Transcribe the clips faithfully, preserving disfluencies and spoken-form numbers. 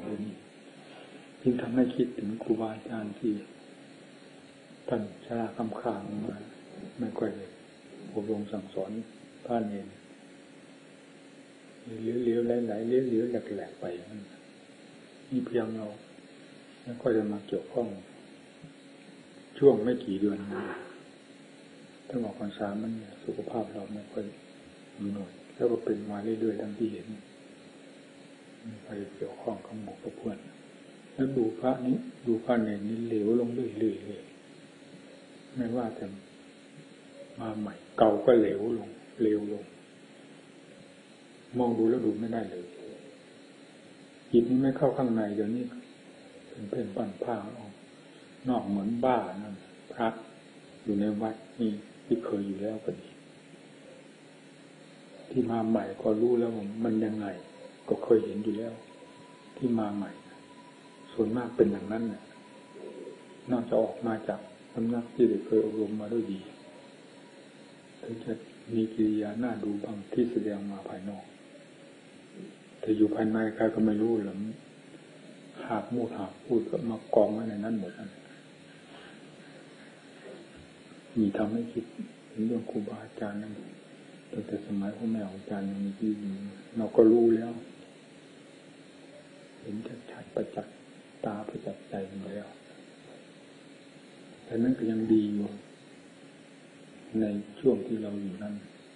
เลยนี่ยิ่งทำให้คิดถึงครูบาอาจารย์ที่ท่านชราคำขางมาไม่ค่อยเลยอบรมสั่งสอนพระเนรเลี้ยวๆไหลๆเลี้ยวๆแหลกๆไปนี่เพียงเราไม่ค่อยจะมาเกี่ยวข้องช่วงไม่กี่เดือนนี้ถ้าบอกพรรษามันสุขภาพเราไม่ค่อยมีหน่อยแล้วก็เป็นมาเรื่อยๆทั้งที่เห็นไม่ค่อยเกี่ยวข้องกับหมู่กับเพื่อนแล้วดูพระนี้ดูพระเนรนี่เหลวลงเรื่อยๆเลยไม่ว่าจะมาใหม่เก่าก็เหลวลงเหลวลงมองดูแล้วดูไม่ได้เลยจิตนี้ไม่เข้าข้างในเดี๋ยวนี้เป็นเพ่นปั่นผ้าออกนอกเหมือนบ้านั่นพระอยู่ในวัดนี่ที่เคยอยู่แล้วก็ดีที่มาใหม่ก็รู้แล้วว่ามันยังไงก็เคยเห็นอยู่แล้วที่มาใหม่ส่วนมากเป็นอย่างนั้นน่ะนอกจากออกมาจากสำนักที่ได้เคยอบรมมาด้วยดีถึงจะมีกิริยาหน้าดูบางที่แสดงมาภายนอกแต่อยู่ภายในใครก็ไม่รู้หรอกหากมูดหากพูดก็มากองไว้ในนั้นหมดนั่นมีทำให้คิดถึงเรื่องครูบาอาจารย์นั่นตั้งแต่สมัยพ่อแม่อาจารย์ยังมีที่อยู่เราก็รู้แล้วเห็นชัดๆประจักษ์ตาประจักษ์ใจมาแล้วแต่นั้นก็ยังดีอยู่ในช่วงที่เราอยู่นั้น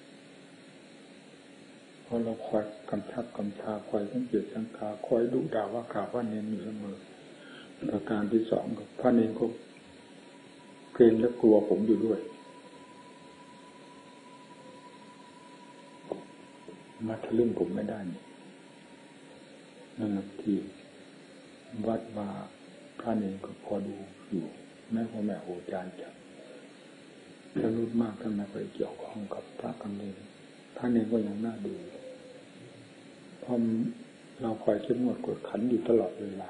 เพราะเราคอยกำชับกำชาคอยสังเกตสังกาคอยดุด่าว่าข่าวว่าเน้นอยู่เสมอประการที่สองกับพระเนรก็เกรงและกลัวผมอยู่ด้วยมาทะลึ่งผมไม่ได้นั่นแหละที่วัดมาพระเนรก็พอดูอยู่แม้พ่อแม่ครูอาจารย์จะจะรู้มากท่านไม่เคยเกี่ยวข้องกับพระกันเลยพระเนรก็ยังน่าดูเพราะเราคอยเข้มงวดกดขันอยู่ตลอดเวลา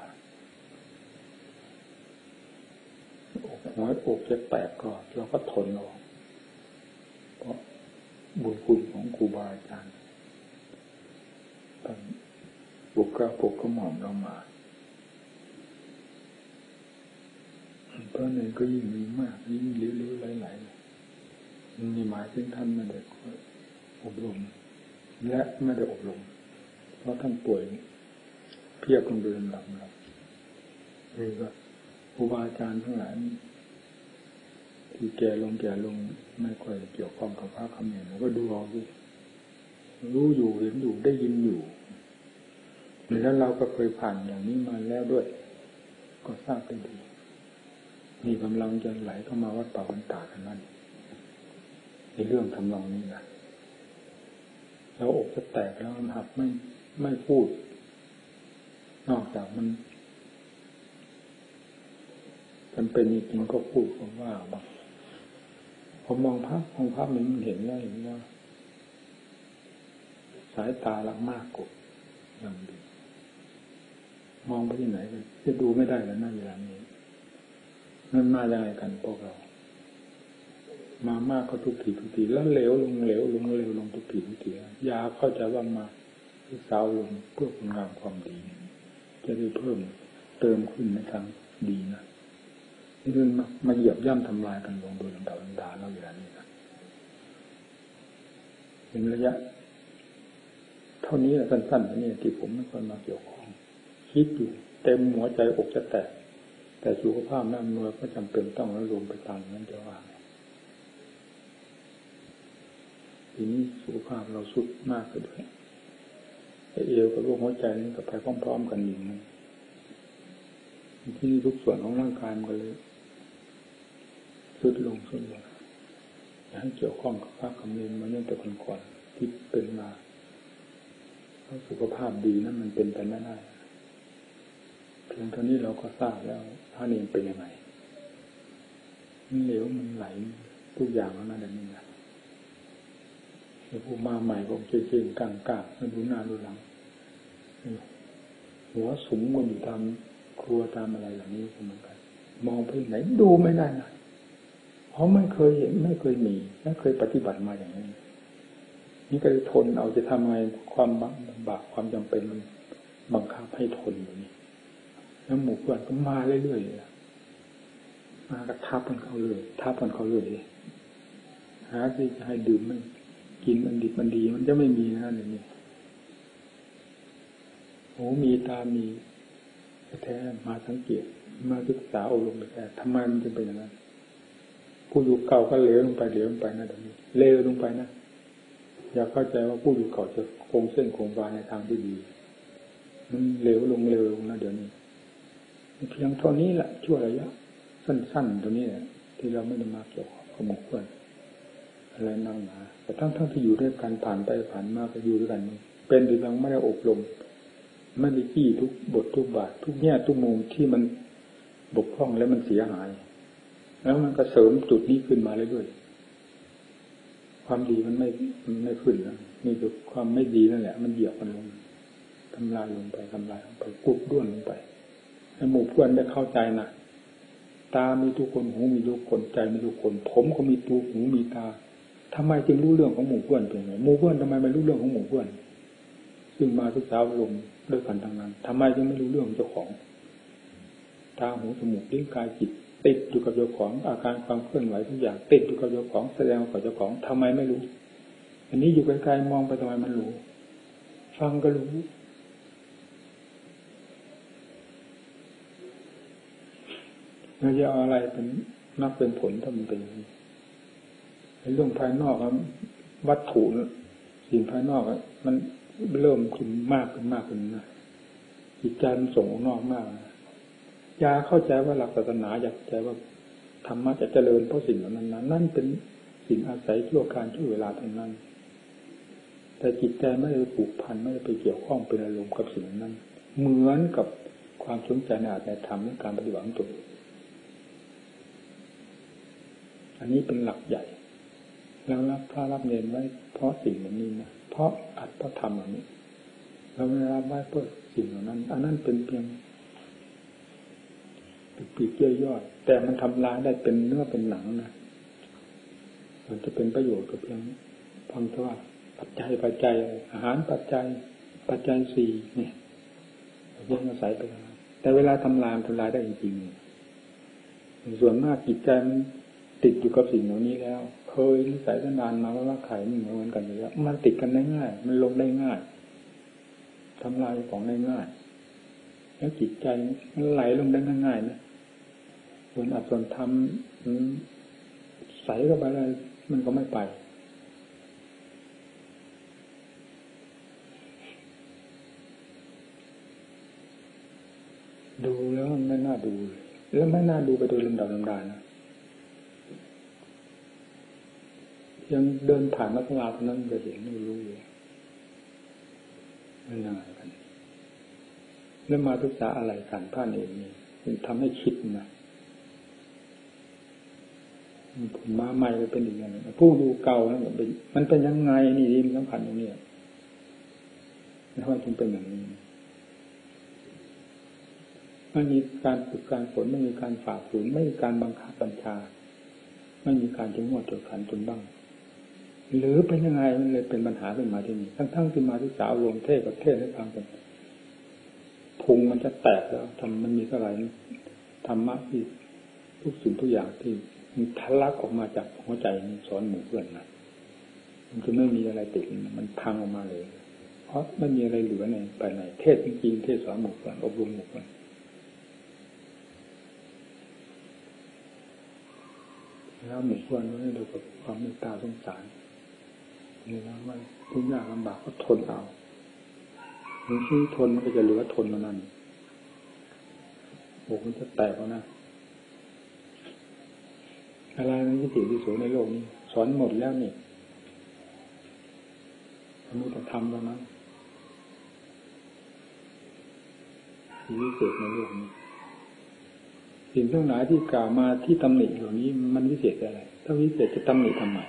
หัวอกจะแตกก็เราก็ทนเอาเพราะบุญคุณของครูบาอาจารย์ท่านบุกกล้าปกกระหม่อมเรามาเพราะนั้นก็ยิ่งมีมากยิ่งเลี้ยวๆไหลๆนี่หมายถึงท่านไม่ได้อบรมและไม่ได้อบรมเพราะท่านป่วยเพียบกันโดยลำดับครับนี่ก็ครูบาอาจารย์ทั้งหลายที่แก่ลงแก่ลงไม่ค่อยเกี่ยวข้องกับพระคำเนรก็ดูเอาดิรู้อยู่เห็นอยู่ได้ยินอยู่แล้วเราก็เคยผ่านอย่างนี้มาแล้วด้วยก็ทราบกันดีมีกำลังจะไหลเข้ามาวัดป่าวันตากันนั่นในเรื่องทำนองนี้นะแล้วอกจะแตกแล้วมันหักไม่ไม่พูดนอกจากมันจำเป็นจริงๆก็พูดคำว่าบางผมมองภาพมองภาพมันเห็นแล้วเห็นว่าสายตาลักมากกว่าอย่างดีมองไปที่ไหนเลยจะดูไม่ได้แล้วหน้าเวลานี้มันมาอย่างไรกันพวกเรามามากก็ทุกทีทุกทีแล้วเหลวลงเหลวลงเหลวลงทุกทีทุกทียาเข้าใจว่ามาที่สาวลงเพื่อคุณงามความดีจะได้เพิ่มเติมขึ้นในทางดีนะนี่เรื่องมาเหยียบย่ำทำลายกันลงโดยลำดับลำดาแล้วอย่างนี้นะเป็นระยะเท่านี้แหละสั้นๆนี่ที่ผมไม่ค่อยมาเกี่ยวข้องคิดอยู่เต็มหัวใจอกจะแตกแต่สุขภาพน้ำนวยก็จำเป็นต้องระลมไปตามนั้นจะว่าทีนี้สุขภาพเราสุดมากเลยไอเอวกับโรคหัวใจนี่กับไปพร้อมๆกันอยู่นะที่ทุกส่วนของร่างกายมันก็เลยสุดลงสุดลงอย่าให้เกี่ยวข้องกับภาพคำเนรมาเนื่องแต่ก่อนๆที่เป็นมาเพราะสุขภาพดีนั้นมันเป็นไปไม่ได้เพียงเท่านี้เราก็ทราบแล้วพระเนรเป็นยังไงมันเหลวมันไหลทุกอย่างแล้วนั่นเองนะผู้มาใหม่ก็เก่งๆกลางๆไม่ดูหน้าดูหลังหัวสุมกันอยู่ตามครัวตามอะไรอย่างนี้เหมือนกันมองไปไหนดูไม่ได้นะเพราะไม่เคยเห็นไม่เคยมีไม่เคยปฏิบัติมาอย่างนี้นี่ก็ทนเอาจะทำไงความลำบากความจำเป็นมันบังคับให้ทนอยู่นี่แล้วหมู่เพื่อนก็มาเรื่อยๆมากระทับกันเขาเลยทับกันเขาเลยหาที่จะให้ดื่มมันกินมันดีมันดีมันจะไม่มีนะอย่างนี้หูมีตามีแท้มาสังเกตมาศึกษาอบรมแท้ทำไมมันจึงเป็นอย่างนั้นผู้อยู่เก่าก็เลวลงไปเลวลงไปนะเดี๋ยวนี้เลวลงไปนะอย่าเข้าใจว่าผู้อยู่เก่าจะคงเส้นคงวาในทางที่ดีมันเลวลงเลวลงนะเดี๋ยวนี้เพียงเท่านี้แหละชั่วระยะสั้นๆตัวนี้แหละที่เราไม่ได้มาเกี่ยวข้องกับหมู่เพื่อนอะไรนั่งหนาแต่ทั้งทั้งที่อยู่ด้วยกันผ่านไปผ่านมาก็อยู่ด้วยกันเป็นหรือยังไม่ได้อบรมไม่ได้ขี้ทุกบททุกบาททุกแง่ทุกมุมที่มันบกพร่องแล้วมันเสียหายแล้วมันก็เสริมจุดนี้ขึ้นมาเรื่อยๆความดีมันไม่มันไม่ขึ้นนะนี่คือความไม่ดีนั่นแหละมันเหยียบมันลงทำลายลงไปทำลายลงไปกุดด้วนลงไปให้หมู่เพื่อนได้เข้าใจนะตามีทุกคนหูมีทุกคนใจมีทุกคนผมก็มีตูหูมีตาทำไมจึงรู้เรื่องของหมู่เพื่อนเป็นไงหมู่เพื่อนทำไมไม่รู้เรื่องของหมู่เพื่อนซึ่งมาศึกษาลงด้วยกันทั้งนั้นทำไมจึงไม่รู้เรื่องเจ้าของตาหูจมูกลิ้นกายจิตติดอยู่กับเจ้าของอาการความเคลื่อนไหวทุกอย่างติดอยู่กับเจ้าของแสดงกับเจ้าของทำไมไม่รู้อันนี้อยู่ไกลๆมองไปทำไมมันรู้ฟังก็รู้เราจะเอาอะไรเป็นนักเป็นผลถ้ามันเป็นอย่างนี้เรื่องภายนอกวัตถุสิ่งภายนอกมันเริ่มขึ้นมากขึ้นมากขึ้นนะจิตใจมันส่งออกนอกมากอย่าเข้าใจว่าหลักศาสนาอยากใจว่าธรรมะจะเจริญเพราะสิ่งนั้นนั้นนั่นเป็นสิ่งอาศัยชั่วการชั่วเวลาเท่านั้นแต่จิตใจไม่ได้ผูกพันไม่ได้ไปเกี่ยวข้องเป็นอารมณ์กับสิ่งนั้นเหมือนกับความสนใจในอาจในธรรมในการปฏิบัติของตัวอันนี้เป็นหลักใหญ่แล้วรับพระรับเนรไว้เพราะสิ่งเหล่านี้นะเพราะอัดเพราะทำเหล่านี้เราไม่รับไว้เพื่อสิ่งเหล่านั้นอันนั้นเป็นเพียงปีกย่อยๆแต่มันทำลายได้เป็นเนื้อเป็นหนังนะมันจะเป็นประโยชน์กับเพียงพังเท่าว่าปัจจัยปัจจัยอาหารปัจจัยปัจจัยสี่เนี่ยยังอาศัยไปแล้วแต่เวลาทำลายทำลายได้จริงๆส่วนมากจิตใจมันติดอยู่กับสิ่งเหล่านี้แล้วเคยนิสัยนานมาว่าไข่มันเหมือนกันอยู่แล้วมันติดกันได้ง่ายมันลงได้ง่ายทำลายของได้ง่ายแล้วจิตใจมันไหลลงได้ง่ายๆนะส่วนอัดส่วนทำใส่เข้าไปอะไรมันก็ไม่ไปดูแล้วมันไม่น่าดูแล้วไม่น่าดูไปโดยลำดับลำดานะยังเดินผ่านมัสลาเท่านั้นจะเห็นไม่รู้เลยไม่น่ากันแล้วมาศึกษาอะไรการผ่านเองนี่มันทำให้คิดนะผมมาใหม่ก็เป็นอย่างนี้ผู้ดูเก่าแล้วมันเป็นมันเป็นยังไงนี่ดีมันสำคัญตรงนี้แล้วมันจึงเป็นอย่างนี้ไม่มีการฝึกการฝนไม่มีการฝ่าฝืนไม่มีการบังคับบัญชาไม่มีการจะงวดจดขันจนบ้างหรือเป็นยังไงมันเลยเป็นปัญหาขึ้นมาที่นี่ทั้งๆที่มาศึกษาลงเทศกับเทศให้ฟังกันพุงมันจะแตกแล้วทำมันมีเท่าไหร่ธรรมะที่ทุกสิ่งทุกอย่างที่มันทะลักออกมาจากหัวใจมันสอนหมู่เพื่อนนะมันจะไม่มีอะไรติดมันพังออกมาเลยเพราะไม่มีอะไรเหลือในภายในเทศจริงๆเทศสอนหมู่เพื่อนอบรมหมู่เพื่อนแล้วหมู่เพื่อนให้ดูกับความเมตตาสงสารนี่นะว่าทุกอย่างลำบากก็ทนเอาหรือที่ทนมันก็จะเหลือทนเท่านั้นโอ้มันจะแตกแล้วนะอะไรนั้นที่สิ่งที่สูงในโลกนี้สอนหมดแล้วนี่มีแต่ทำแล้วนะที่วิเศษในโลกนี้สิ่งทั้งหลายที่กล่าวมาที่ตำหนิเหล่านี้มันวิเศษอะไรถ้าวิเศษจะตำหนิทำไม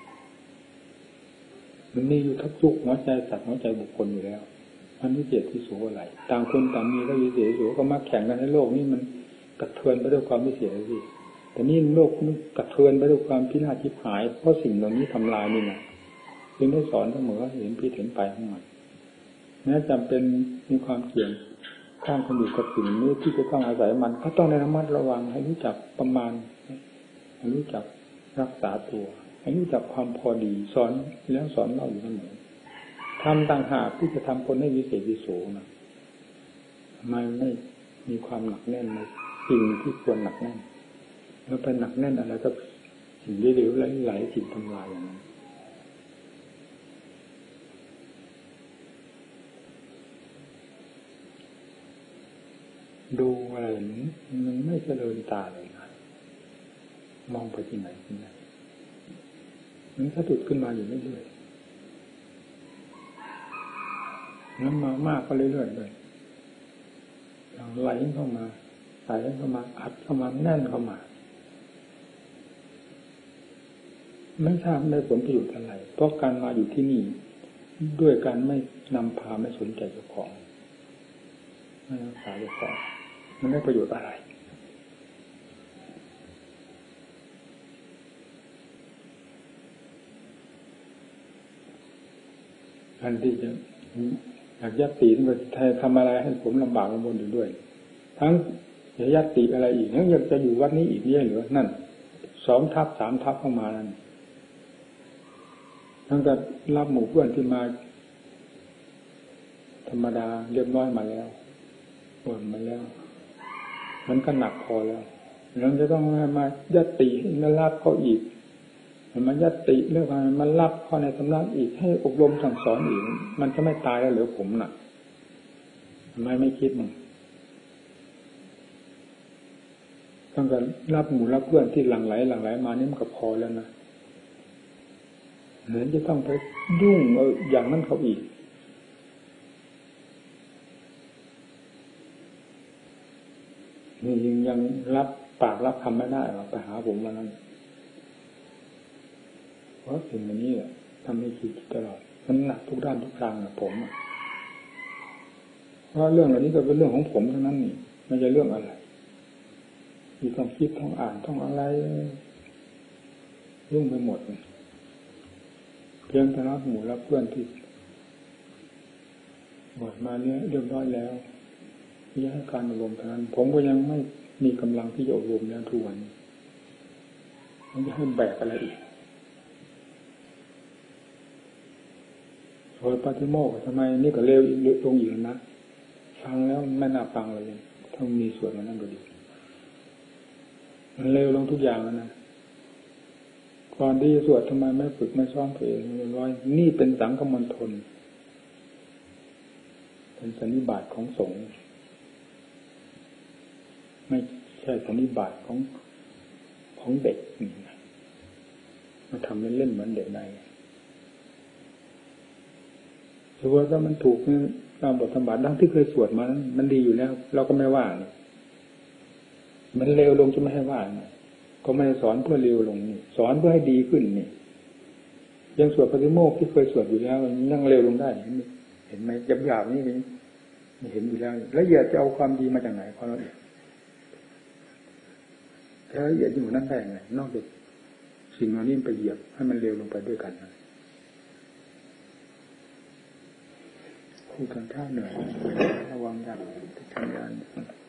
มันมีอยู่ทุกทุกหัวใจสัตว์หัวใจบุคคลอยู่แล้วมันวิเศษที่สูงอะไรต่างคนต่างมีก็วิเศษสูงก็มาแข่งกันในโลกนี้มันกระเทือนไปด้วยความวิเศษเลยแต่นี่โลกมันกระเทือนไปด้วยความพินาศชิบหายเพราะสิ่งเหล่านี้ทำลายนี่นะจึงได้สอนเสมอเห็นพิษเห็นไปของมันแม้จำเป็นมีความเกี่ยงข้างคนอยู่กับสิ่งนี้ที่จะต้องอาศัยมันก็ต้องระมัดระวังให้รู้จักประมาณให้รู้จักรักษาตัวให้รู้จักความพอดีสอนแล้วสอนเราอยู่เสมอทำต่างหากที่จะทำคนให้วิเศษวิโสนะมันไม่มีความหนักแน่นในสิ่งที่ควรหนักแน่นแล้วไปหนักแน่นอะไรก็สิ่งเหลวๆไหลๆสิ่งทำลายอย่างนั้นดูอะไรมันไม่เจริญตาเลยนะมองไปที่ไหนที่ไหนมันสะดุดขึ้นมาอยู่เรื่อยๆน้ำมามากก็เรื่อยๆเลยไหลเข้ามาไหลเข้ามาอัดเข้ามาแน่นเข้ามาไม่ทราบได้ผลประโยชน์อะไรเพราะการมาอยู่ที่นี่ด้วยการไม่นำพาไม่สนใจเจ้าของไม่รักษาเจ้าของมันได้ประโยชน์อะไรอันที่จะอยากยัดตีมันไทยทำอะไรให้ผมลำบากลำบนอยู่ด้วยทั้งอยากยัดตีอะไรอีกยังอยากจะอยู่วัดนี้อีกเนี่ยหรือนั่นสองทับสามทับเข้ามานั่นทั้งแต่รับหมู่เพื่อนที่มาธรรมดาเรียบร้อยมาแล้วบ่นมาแล้วมันก็หนักพอแล้วเราจะต้องมายัดตีมารับเขาอีกมันยัดติเรื่องอะไรมันรับเข้าในสำนักอีกให้อบรมสั่งสอนอีกมันจะไม่ตายแล้วหรือผมน่ะทำไมไม่คิดมั้งต้องการรับหมู่รับเพื่อนที่หลั่งไหลหลั่งไหลมานี่มันก็พอแล้วนะเหมือนจะต้องไปยุ่งเอออย่างนั้นเขาอีกนี่ยังยังรับปากรับคำไม่ได้หรอกไปหาผมวันนั้นเพราะสิ่งนี้แหละทำให้คิดตลอดมันหนักทุกด้านทุกทางนะผมเพราะเรื่องเหล่านี้ก็เป็นเรื่องของผมเท่านั้นนี่ไม่ใช่เรื่องอะไรมีความคิดต้องอ่านต้องอะไรยุ่งไปหมดเพียงแต่รับหมู่รับเพื่อนที่หมดมาเนี้ยเรียบร้อยแล้วที่ให้การอบรมเท่านั้นผมก็ยังไม่มีกำลังที่จะอบรมแล้วทุกวันมันจะให้แบกอะไรอีกโอยปาฏิโมกข์ทำไมนี่ก็เร็วลงอีกนะฟังแล้วไม่น่าฟังเลยถ้ามีส่วนมันนั่นก็ดีมันเร็วลงทุกอย่างแล้วนะก่อนที่จะสวดทำไมไม่ฝึกไม่ซ้อมตัวเองเรียบร้อยนี่เป็นสังฆมณฑลเป็นสันนิบาตของสงฆ์ไม่ใช่สันนิบาตของของเด็กมาทำเล่นๆเหมือนเด็กได้สวดว่ามันถูกนี่ตามบทธรรมบัตรดังที่เคยสวดมานั้นมันดีอยู่แล้วเราก็ไม่ว่ามันเร็วลงจะไม่ให้ว่าก็ไม่ได้สอนเพื่อเร็วลงนี่สอนเพื่อให้ดีขึ้นนี่ยังสวดปฏิโมกข์ที่เคยสวดอยู่แล้วยังเร็วลงได้เห็นไหมหยาบๆนี่เห็นอยู่แล้วแล้วละเอียดจะเอาความดีมาจากไหนความละเอียดถ้าละเอียดอยู่นั่นได้ไงนอกจากสิ่งเหล่านี้ไปเหยียบให้มันเร็วลงไปด้วยกันคู่กันท่าเหนื่อยระวังอย่างทำงาน